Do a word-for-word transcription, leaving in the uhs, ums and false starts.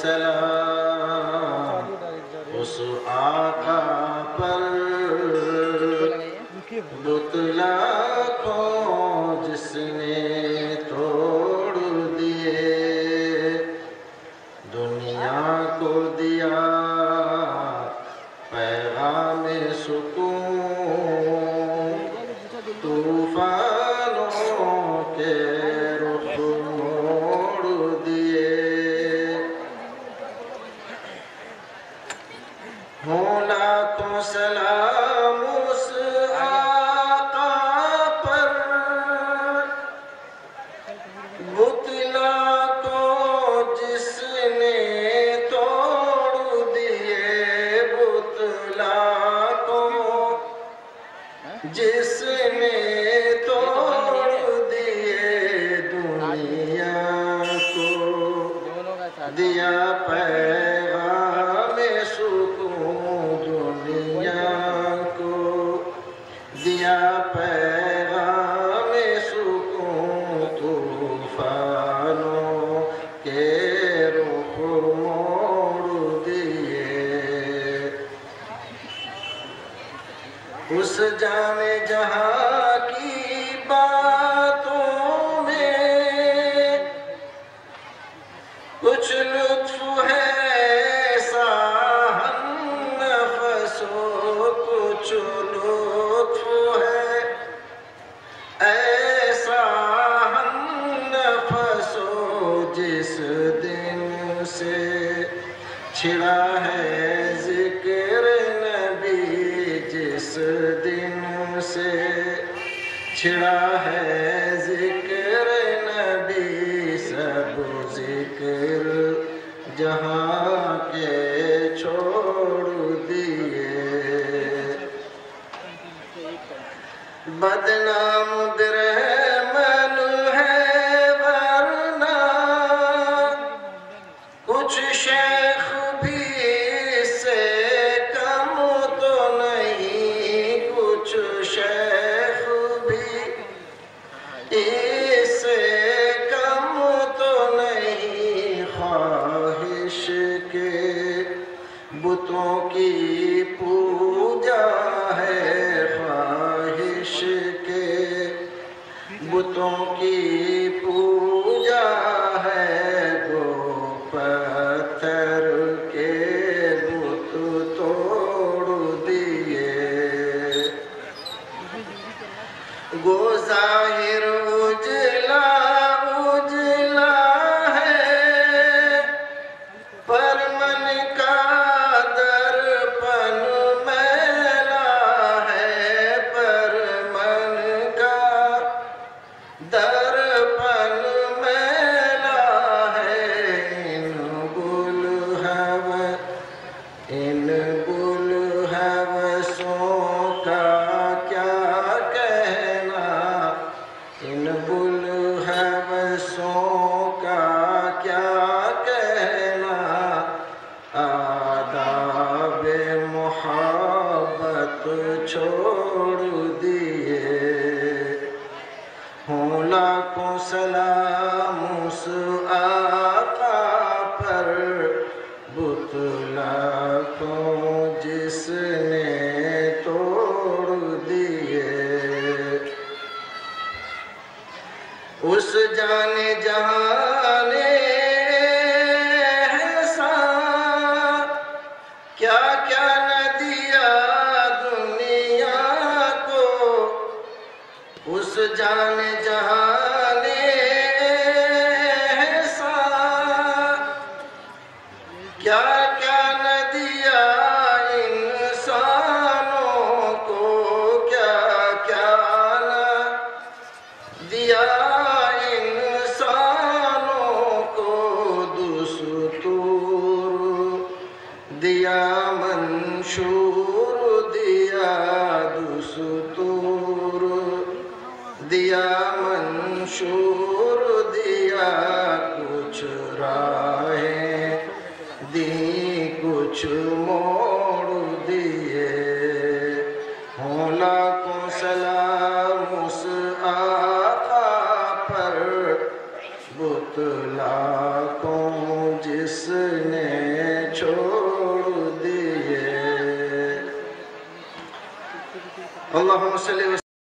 سلام اس آقا پر بتلا کو جس نے توڑ دیے دنیا کو دیا پیغام سکون طوفانوں کے رخ موڑ دیے ہوں لاکھوں سلام اس آقا پر بتلا کو جس نے توڑ دیے بتلا کو جس نے توڑ دیے دنیا کو دیا پیغام سکون دنیا کو دیا پیغام سکون طوفانوں کے رخ موڑ دیے اس جانے جہاں کی باتوں میں کچھ لطف ہے ایسا ہم نفسوں کچھ لطف ہے ایسا ہم نفسوں جس دن سے چھڑا ہے ذکر نبی جس دن سے چھڑا ہے ذکر نبی سب ذکر جہاں کے چھوڑ دیے بدنام برہمن ہے ورنہ کچھ شیخ بھی سے کم تو نہیں کچھ شیخ بھی اس سے کم تو نہیں خواہش کے بتوں کی پوجا ہے خواہش کے بتوں کی پوجا ہے گو پتھر کے بت توڑ دیے گو ظاہر اجلا اجلا ہے پر من کا درپن میلا ہے پر من کا درپن میلا ہے ان گل ہوس ان گل ہوسوں کا کیا کہنا ان گل ہوسوں کا کیا کہنا آداب محبت چھوڑ دیے ہوں لاکھوں سلام اس آقا پر بتلا کو جس نے توڑ دیے اس جانے جہانے احسان کیا کیا نہ دیا دنیا کو اس جانے جہانے احسان کیا کیا نہ دیا انسانوں کو کیا کیا نہ دیا انسانوں کو دستور دیا منشور دیا دستور دیا منشور دیا کچھ راہیں دی کچھ موڑ دیے ہوں لاکھوں سلام اس آقا پر بتلا کو جس نے چھوڑ دیے۔ اللہم صلی